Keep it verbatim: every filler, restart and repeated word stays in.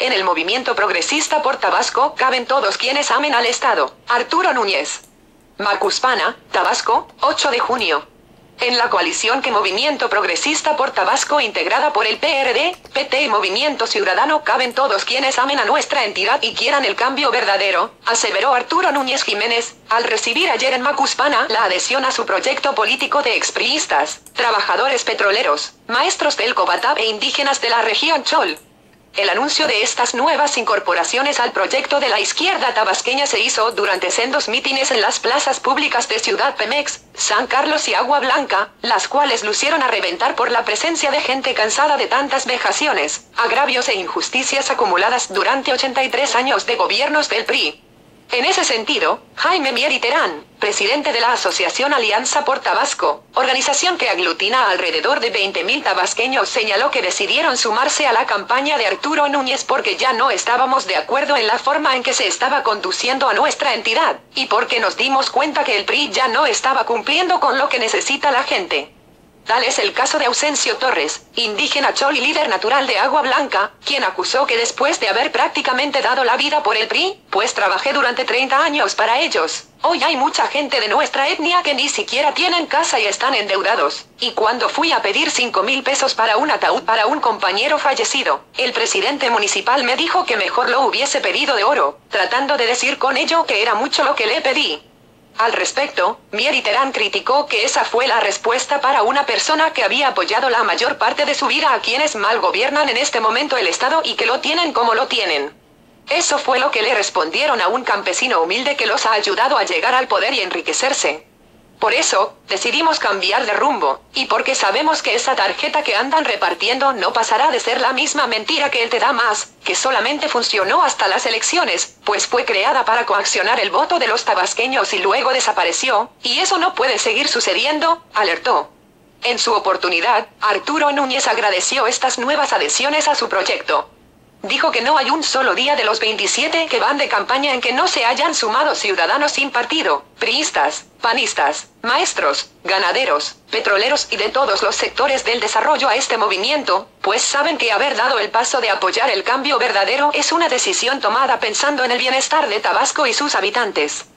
En el movimiento progresista por Tabasco caben todos quienes amen al Estado. Arturo Núñez. Macuspana, Tabasco, ocho de junio. En la coalición que Movimiento Progresista por Tabasco integrada por el P R D, P T y Movimiento Ciudadano caben todos quienes amen a nuestra entidad y quieran el cambio verdadero, aseveró Arturo Núñez Jiménez, al recibir ayer en Macuspana la adhesión a su proyecto político de expriistas, trabajadores petroleros, maestros del Cobatab e indígenas de la región Chol. El anuncio de estas nuevas incorporaciones al proyecto de la izquierda tabasqueña se hizo durante sendos mítines en las plazas públicas de Ciudad Pemex, San Carlos y Agua Blanca, las cuales lucieron a reventar por la presencia de gente cansada de tantas vejaciones, agravios e injusticias acumuladas durante ochenta y tres años de gobiernos del P R I. En ese sentido, Jaime Mier Terán, presidente de la Asociación Alianza por Tabasco, organización que aglutina a alrededor de veinte mil tabasqueños, señaló que decidieron sumarse a la campaña de Arturo Núñez porque ya no estábamos de acuerdo en la forma en que se estaba conduciendo a nuestra entidad, y porque nos dimos cuenta que el P R I ya no estaba cumpliendo con lo que necesita la gente. Tal es el caso de Ausencio Torres, indígena Chol y líder natural de Agua Blanca, quien acusó que después de haber prácticamente dado la vida por el P R I, pues trabajé durante treinta años para ellos, hoy hay mucha gente de nuestra etnia que ni siquiera tienen casa y están endeudados, y cuando fui a pedir cinco mil pesos para un ataúd para un compañero fallecido, el presidente municipal me dijo que mejor lo hubiese pedido de oro, tratando de decir con ello que era mucho lo que le pedí. Al respecto, Mier Terán criticó que esa fue la respuesta para una persona que había apoyado la mayor parte de su vida a quienes mal gobiernan en este momento el Estado y que lo tienen como lo tienen. Eso fue lo que le respondieron a un campesino humilde que los ha ayudado a llegar al poder y enriquecerse. Por eso, decidimos cambiar de rumbo, y porque sabemos que esa tarjeta que andan repartiendo no pasará de ser la misma mentira que él te da más, que solamente funcionó hasta las elecciones, pues fue creada para coaccionar el voto de los tabasqueños y luego desapareció, y eso no puede seguir sucediendo, alertó. En su oportunidad, Arturo Núñez agradeció estas nuevas adhesiones a su proyecto. Dijo que no hay un solo día de los veintisiete que van de campaña en que no se hayan sumado ciudadanos sin partido, priistas, panistas, maestros, ganaderos, petroleros y de todos los sectores del desarrollo a este movimiento, pues saben que haber dado el paso de apoyar el cambio verdadero es una decisión tomada pensando en el bienestar de Tabasco y sus habitantes.